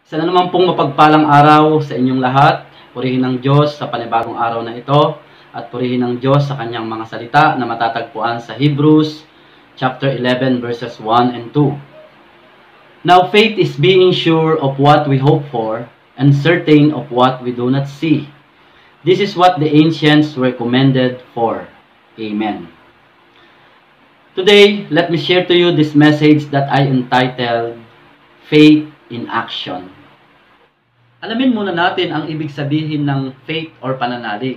Isa na naman pong mapagpalang araw sa inyong lahat. Purihin ng Diyos sa panibagong araw na ito at purihin ng Diyos sa kanyang mga salita na matatagpuan sa Hebrews chapter 11 verses 1 and 2. Now faith is being sure of what we hope for and certain of what we do not see. This is what the ancients were commended for. Amen. Today, let me share to you this message that I entitled Faith in Action. Alamin muna natin ang ibig sabihin ng faith or pananalig.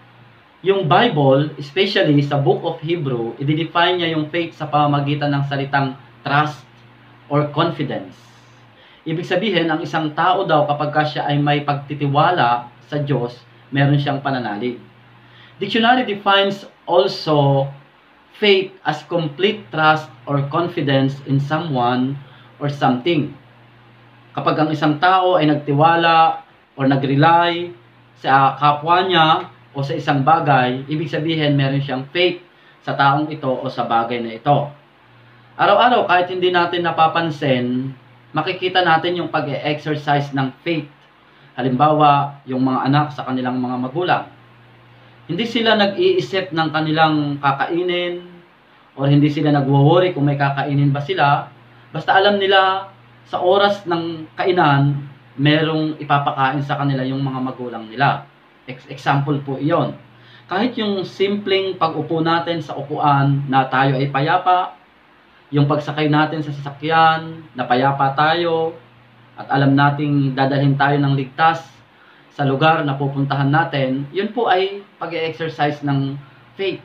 Yung Bible, especially sa Book of Hebrew, i-define niya yung faith sa pamamagitan ng salitang trust or confidence. Ibig sabihin, ang isang tao daw kapag siya ay may pagtitiwala sa Diyos, meron siyang pananalig. Dictionary defines also faith as complete trust or confidence in someone or something. Kapag ang isang tao ay nagtiwala o nag-rely sa kapwa niya o sa isang bagay, ibig sabihin meron siyang faith sa taong ito o sa bagay na ito. Araw-araw, kahit hindi natin napapansin, makikita natin yung pag-exercise ng faith. Halimbawa, yung mga anak sa kanilang mga magulang. Hindi sila nag-iisip ng kanilang kakainin o hindi sila nagwo-worry kung may kakainin ba sila. Basta alam nila sa oras ng kainan, merong ipapakain sa kanila yung mga magulang nila. Example po iyon. Kahit yung simpleng pag-upo natin sa upuan na tayo ay payapa, yung pagsakay natin sa sasakyan, na payapa tayo, at alam nating dadalhin tayo ng ligtas sa lugar na pupuntahan natin, yun po ay pag-exercise ng faith.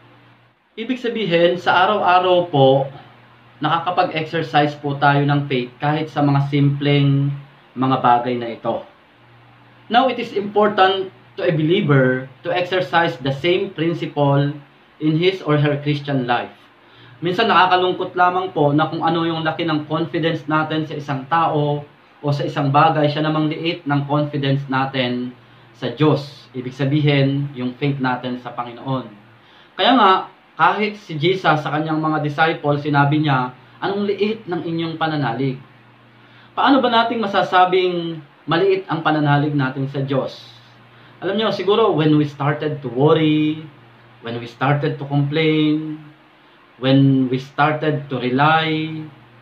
Ibig sabihin, sa araw-araw po, nakakapag-exercise po tayo ng faith kahit sa mga simpleng mga bagay na ito. Now, it is important to a believer to exercise the same principle in his or her Christian life. Minsan nakakalungkot lamang po na kung ano yung laki ng confidence natin sa isang tao o sa isang bagay, siya namang liit ng confidence natin sa Diyos. Ibig sabihin, yung faith natin sa Panginoon. Kaya nga, kahit si Jesus sa kanyang mga disciples, sinabi niya, anong liit ng inyong pananalig? Paano ba nating masasabing maliit ang pananalig natin sa Diyos? Alam niyo, siguro when we started to worry, when we started to complain, when we started to rely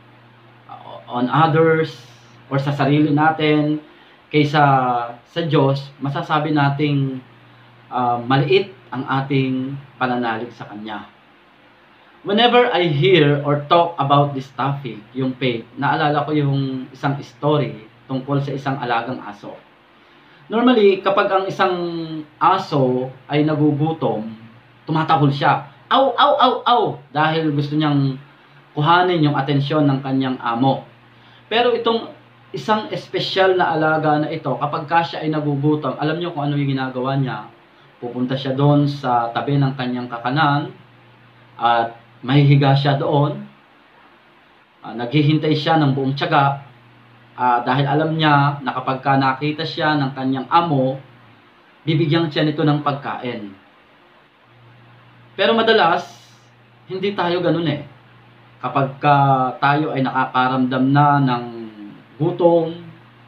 on others or sa sarili natin kaysa sa Diyos, masasabi nating maliit ang ating pananalig sa Kanya. Whenever I hear or talk about this topic, yung faith, naalala ko yung isang story tungkol sa isang alagang aso. Normally, kapag ang isang aso ay nagugutom, tumatahol siya. Aw, aw, aw, aw! Dahil gusto niyang kuhanin yung atensyon ng kanyang amo. Pero itong isang espesyal na alaga na ito, kapag siya ay nagugutom, alam niyo kung ano yung ginagawa niya. Pupunta siya doon sa tabi ng kanyang kakanan at mahihiga siya doon. Naghihintay siya ng buong tiyaga dahil alam niya na kapag nakita siya ng kanyang amo, bibigyan siya nito ng pagkain. Pero madalas, hindi tayo ganun eh. Kapag tayo ay nakakaramdam na ng gutom,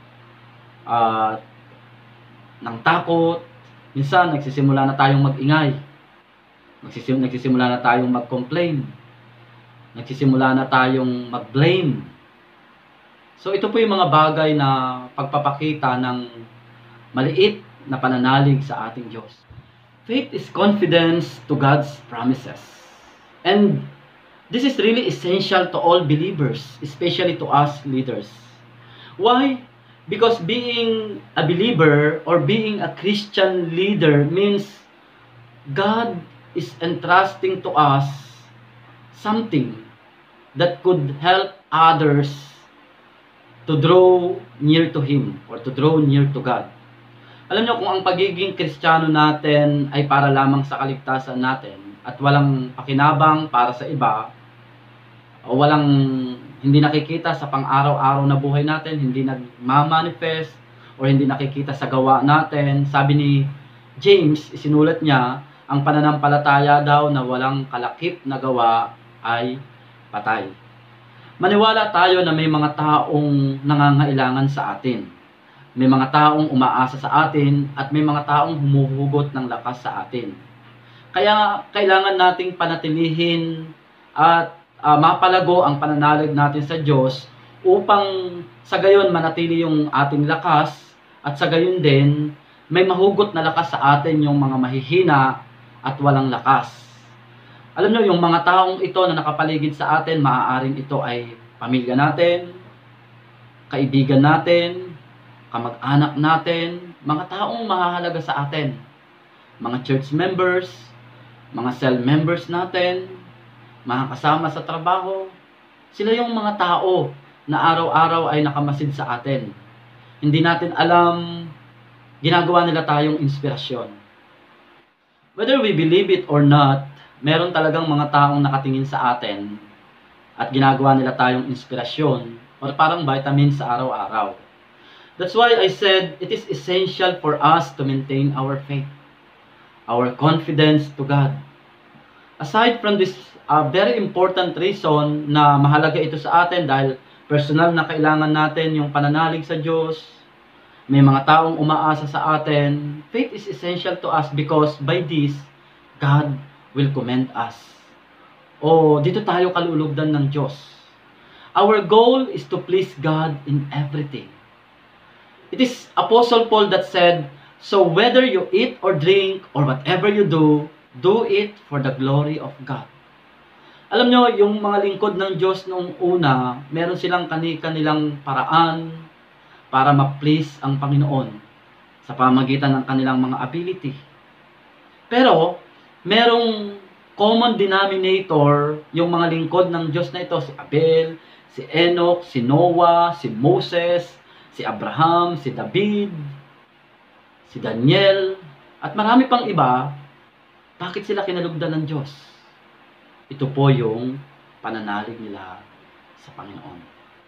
ng takot, minsan nagsisimula na tayong mag-ingay. Nagsisimula na tayong mag-complain. Nagsisimula na tayong mag-blame. So ito po yung mga bagay na pagpapakita ng maliit na pananalig sa ating Diyos. Faith is confidence to God's promises. And this is really essential to all believers, especially to us leaders. Why? Because being a believer or being a Christian leader means God is entrusting to us something that could help others to draw near to Him or to draw near to God. Alam niyo, kung ang pagiging Kristiyano natin ay para lamang sa kaligtasan natin at walang pakinabang para sa iba o hindi nakikita sa pang-araw-araw na buhay natin, hindi nagmamanifest o hindi nakikita sa gawa natin. Sabi ni James, isinulat niya, ang pananampalataya daw na walang kalakip na gawa ay patay. Maniwala tayo na may mga taong nangangailangan sa atin. May mga taong umaasa sa atin at may mga taong humuhugot ng lakas sa atin. Kaya kailangan nating panatilihin at mapalago ang pananalig natin sa Diyos upang sa gayon manatili yung ating lakas at sa gayon din may mahugot na lakas sa atin yung mga mahihina at walang lakas. Alam nyo, yung mga taong ito na nakapaligid sa atin, maaaring ito ay pamilya natin, kaibigan natin, kamag-anak natin, mga taong mahahalaga sa atin, mga church members, mga cell members natin, mga kasama sa trabaho. Sila yung mga tao na araw-araw ay nakamasid sa atin. Hindi natin alam, ginagawa nila tayong inspirasyon. Whether we believe it or not, meron talagang mga taong nakatingin sa atin at ginagawa nila tayong inspirasyon or parang vitamin sa araw-araw. That's why I said it is essential for us to maintain our faith, our confidence to God. Aside from this very important reason na mahalaga ito sa atin dahil personal na kailangan natin yung pananalig sa Diyos, may mga taong umaasa sa atin, faith is essential to us because by this, God will commend us. O dito tayo kalulugdan ng Diyos. Our goal is to please God in everything. It is Apostle Paul that said, "So whether you eat or drink or whatever you do, do it for the glory of God." Alam nyo, yung mga lingkod ng Diyos noong una, meron silang kanilang paraan para ma-please ang Panginoon sa pamagitan ng kanilang mga ability. Pero, merong common denominator yung mga lingkod ng Diyos na ito, si Abel, si Enoch, si Noah, si Moses, si Abraham, si David, si Daniel, at marami pang iba. Bakit sila kinalugdan ng Diyos? Ito po yung pananalig nila sa Panginoon.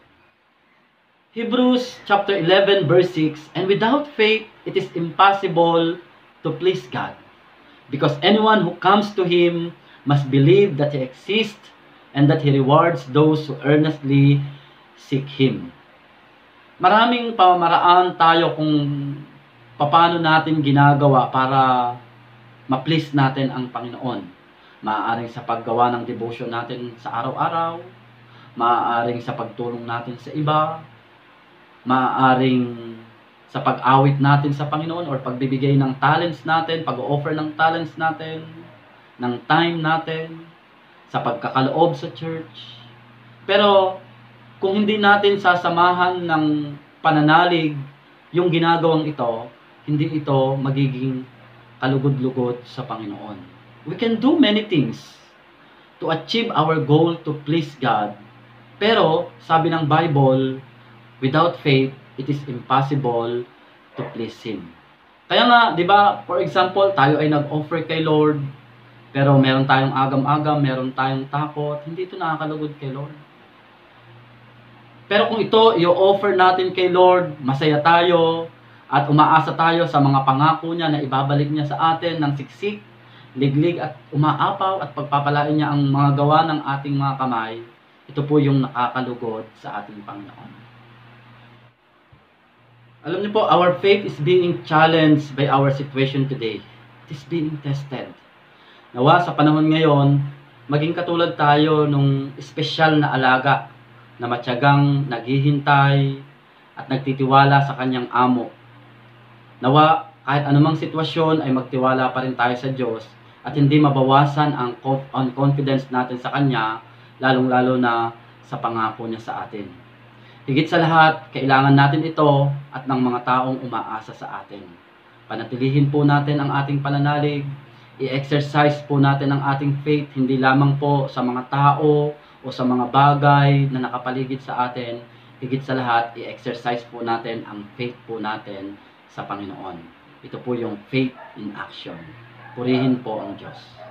Hebrews chapter 11 verse 6, "And without faith it is impossible to please God. Because anyone who comes to Him must believe that He exists and that He rewards those who earnestly seek Him." Maraming pamamaraan tayo kung paano natin ginagawa para ma-please natin ang Panginoon. Maaaring sa paggawa ng devotion natin sa araw-araw, maaaring sa pagtulong natin sa iba, maaaring sa pag-awit natin sa Panginoon or pagbibigay ng talents natin, pag-offer ng talents natin, ng time natin, sa pagkakaloob sa church. Pero kung hindi natin sasamahan ng pananalig yung ginagawang ito, hindi ito magiging kalugod-lugod sa Panginoon. We can do many things to achieve our goal to please God. Pero sabi ng Bible, without faith, it is impossible to please Him. Kaya nga, di ba, for example, tayo ay nag-offer kay Lord, pero meron tayong agam-agam, meron tayong takot, hindi ito nakakalugod kay Lord. Pero kung ito, i-offer natin kay Lord, masaya tayo, at umaasa tayo sa mga pangako niya na ibabalik niya sa atin ng siksik, liglig at umaapaw at pagpapalain niya ang mga gawa ng ating mga kamay, ito po yung nakakalugod sa ating Panginoon. Alam niyo po, our faith is being challenged by our situation today. It is being tested. Nawa sa panahon ngayon, maging katulad tayo nung espesyal na alaga na matyagang naghihintay at nagtitiwala sa kanyang amo. Nawa, kahit anumang sitwasyon ay magtiwala pa rin tayo sa Diyos at hindi mabawasan ang confidence natin sa Kanya, lalong-lalo na sa pangako niya sa atin. Higit sa lahat, kailangan natin ito at ng mga taong umaasa sa atin. Panatilihin po natin ang ating pananalig, i-exercise po natin ang ating faith, hindi lamang po sa mga tao o sa mga bagay na nakapaligid sa atin. Higit sa lahat, i-exercise po natin ang faith po natin sa Panginoon. Ito po yung faith in action. Purihin po ang Diyos.